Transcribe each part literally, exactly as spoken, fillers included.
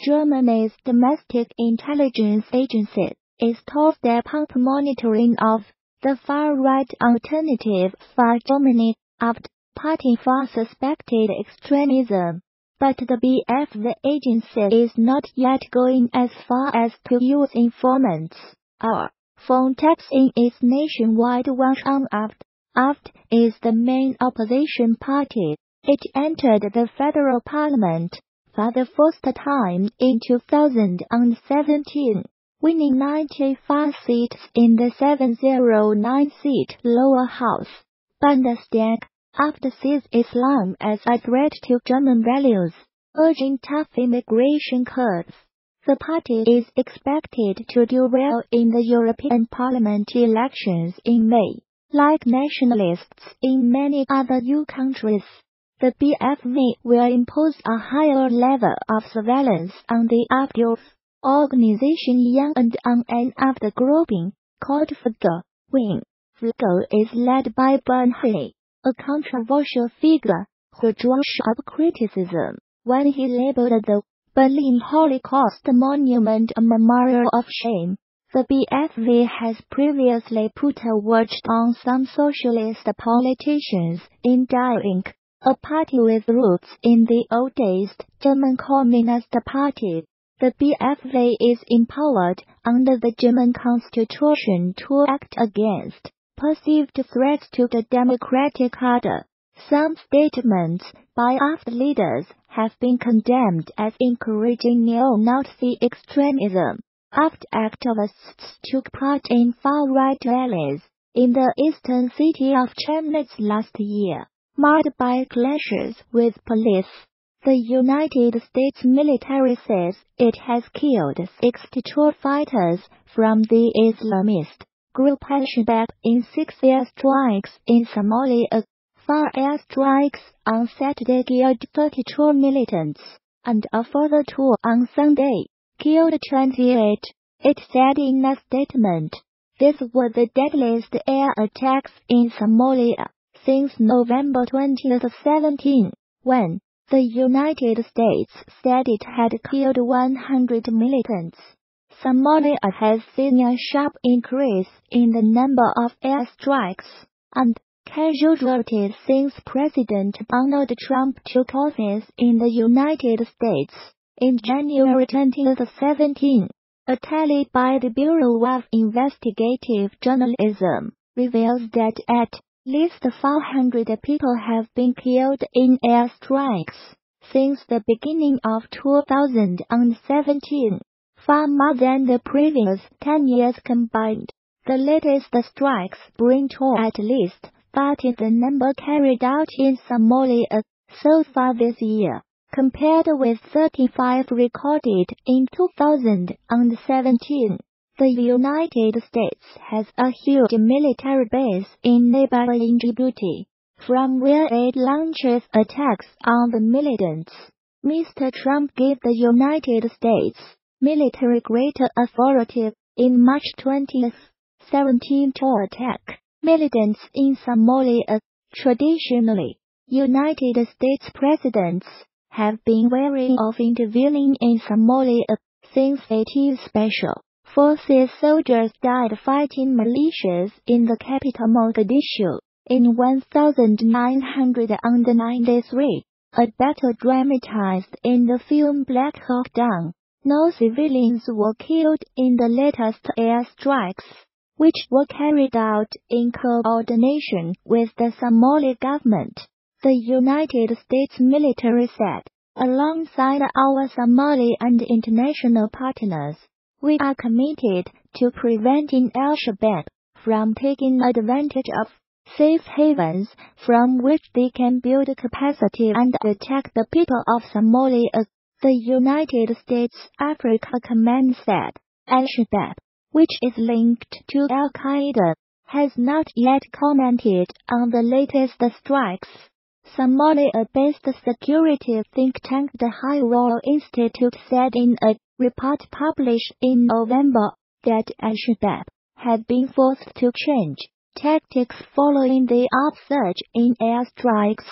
Germany's domestic intelligence agency is told that pump monitoring of the far-right alternative for Germany AfD party for suspected extremism, but the B F the agency is not yet going as far as to use informants or phone taps in its nationwide launch on AfD. AfD is the main opposition party. It entered the federal parliament for the first time in two thousand seventeen, winning ninety-five seats in the seven oh nine seat lower house. Bundestag. AfD sees Islam as a threat to German values, urging tough immigration curbs. The party is expected to do well in the European Parliament elections in May. Like nationalists in many other E U countries, the B F V will impose a higher level of surveillance on the AfD organization Young and on an AfD grouping called Flügel. Wing. Flügel is led by Björn Höcke, a controversial figure who drew sharp criticism when he labeled the Berlin Holocaust monument a memorial of shame. The B F V has previously put a watch on some socialist politicians in Die Linke, a party with roots in the oldest German Communist Party. The B F V is empowered under the German constitution to act against perceived threats to the democratic order. Some statements by AfD leaders have been condemned as encouraging neo-Nazi extremism. AfD activists took part in far-right rallies in the eastern city of Chemnitz last year, marred by clashes with police. The United States military says it has killed sixty-two fighters from the Islamist group al-Shabab in six airstrikes in Somalia. Four airstrikes on Saturday killed thirty-two militants, and a further two on Sunday killed twenty-eight, it said in a statement. These were the deadliest air attacks in Somalia since November twenty seventeen, when the United States said it had killed one hundred militants. Somalia has seen a sharp increase in the number of airstrikes and casualties since President Donald Trump took office in the United States in January twenty seventeen. A tally by the Bureau of Investigative Journalism reveals that at least four hundred people have been killed in airstrikes since the beginning of two thousand seventeen, far more than the previous ten years combined. The latest strikes bring to at least thirty the number carried out in Somalia so far this year, compared with thirty-five recorded in two thousand seventeen. The United States has a huge military base in neighboring Djibouti, from where it launches attacks on the militants. Mister Trump gave the United States military greater authority in March twenty seventeen to attack militants in Somalia. Traditionally, United States presidents have been wary of intervening in Somalia since eighteen Special Forces soldiers died fighting militias in the capital Mogadishu in nineteen ninety-three, a battle dramatized in the film Black Hawk Down. No civilians were killed in the latest airstrikes, which were carried out in coordination with the Somali government. The United States military said, alongside our Somali and international partners, we are committed to preventing al-Shabab from taking advantage of safe havens from which they can build capacity and attack the people of Somalia. The United States Africa Command said, al-Shabab, which is linked to al-Qaeda, has not yet commented on the latest strikes. Somalia-based security think tank the Hiraal Institute said in a report published in November that al-Shabab had been forced to change tactics following the upsurge in airstrikes.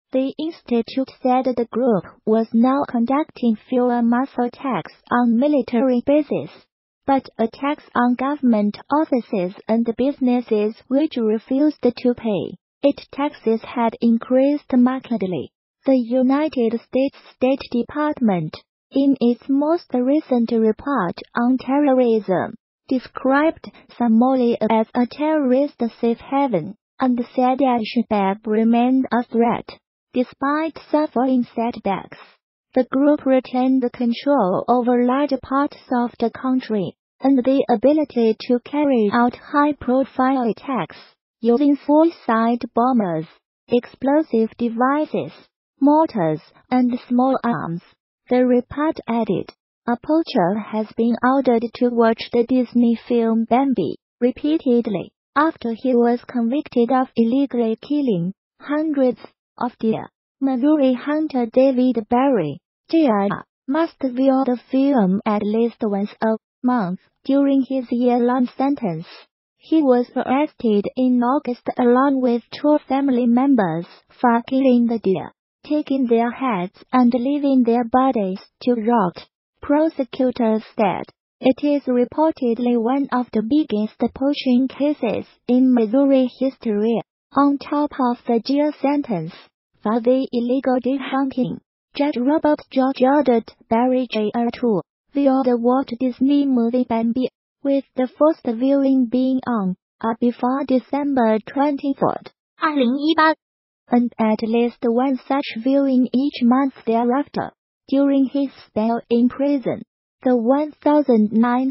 The institute said the group was now conducting fewer mass attacks on military bases, but attacks on government offices and businesses which refused to pay its taxes had increased markedly. The United States State Department, in its most recent report on terrorism, described Somalia as a terrorist safe haven, and said al-Shabab remained a threat. Despite suffering setbacks, the group retained control over large parts of the country, and the ability to carry out high-profile attacks, using suicide bombers, explosive devices, mortars, and small arms. The report added, a poacher has been ordered to watch the Disney film Bambi repeatedly after he was convicted of illegally killing hundreds of deer. Missouri hunter David Barry, J R, must view the film at least once a month during his year-long sentence. He was arrested in August along with two family members for killing the deer, taking their heads and leaving their bodies to rot. Prosecutors said it is reportedly one of the biggest poaching cases in Missouri history. On top of the jail sentence for the illegal deer hunting, Judge Robert George ordered Barry J R to view the Walt Disney movie Bambi, with the first viewing being on or before December twenty-fourth, twenty eighteen, and at least one such viewing each month thereafter. During his spell in prison, the nineteen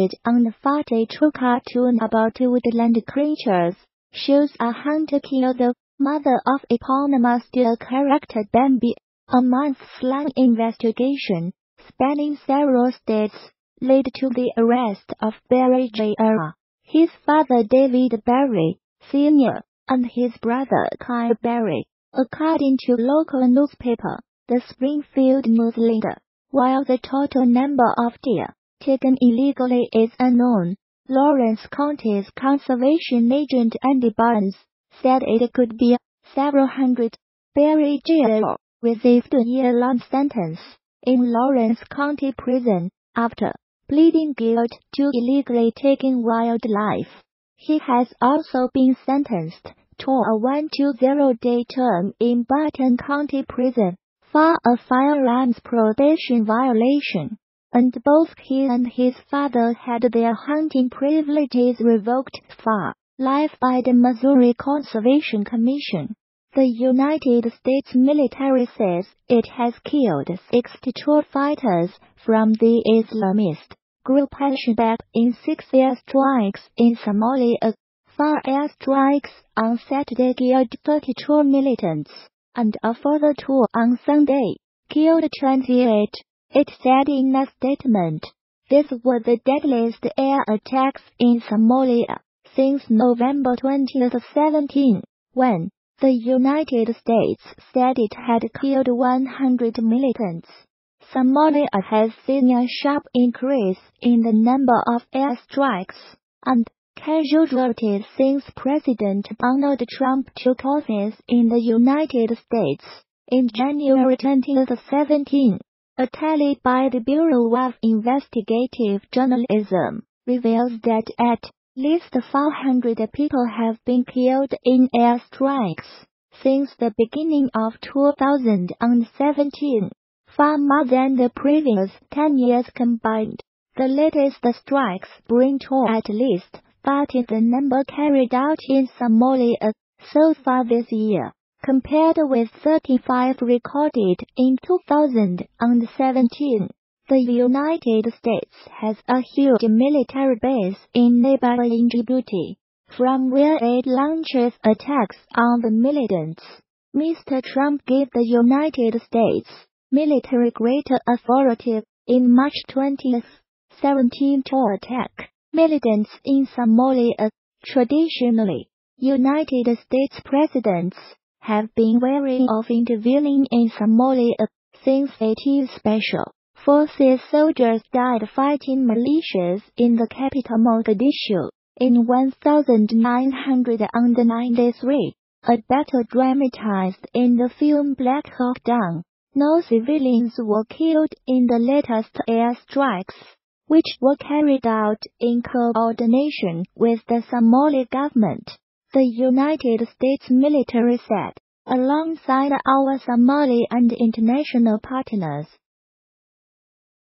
forty-two cartoon about woodland creatures shows a hunter kill the mother of eponymous deer character Bambi. A months-long investigation, spanning several states, led to the arrest of Barry J R, his father David Barry, Senior, and his brother Kyle Barry, according to local newspaper, the Springfield News-Leader. While the total number of deer taken illegally is unknown, Lawrence County's conservation agent Andy Barton said it could be several hundred. Barry J R received a year-long sentence in Lawrence County Prison after pleading guilty to illegally taking wildlife. He has also been sentenced to a one hundred twenty day term in Barton County Prison for a firearms probation violation, and both he and his father had their hunting privileges revoked for life by the Missouri Conservation Commission. The United States military says it has killed sixty-two fighters from the Islamist group al-Shabab in six airstrikes in Somalia. Four airstrikes on Saturday killed thirty-two militants, and a further two on Sunday killed twenty-eight, it said in a statement. These were the deadliest air attacks in Somalia since November twenty seventeen, when the United States said it had killed one hundred militants. Somalia has seen a sharp increase in the number of airstrikes and casualties since President Donald Trump took office in the United States in January twenty seventeen. A tally by the Bureau of Investigative Journalism reveals that at least four hundred people have been killed in airstrikes since the beginning of two thousand seventeen, far more than the previous ten years combined. The latest strikes bring to at least thirty the number carried out in Somalia so far this year, compared with thirty-five recorded in two thousand seventeen. The United States has a huge military base in neighboring Djibouti, from where it launches attacks on the militants. Mister Trump gave the United States military greater authority in March twenty seventeen to attack militants in Somalia. Traditionally, United States presidents have been wary of intervening in Somalia since eighteen Special Forces soldiers died fighting militias in the capital Mogadishu in nineteen ninety-three. a battle dramatized in the film Black Hawk Down. No civilians were killed in the latest airstrikes, which were carried out in coordination with the Somali government, the United States military said. Alongside our Somali and international partners,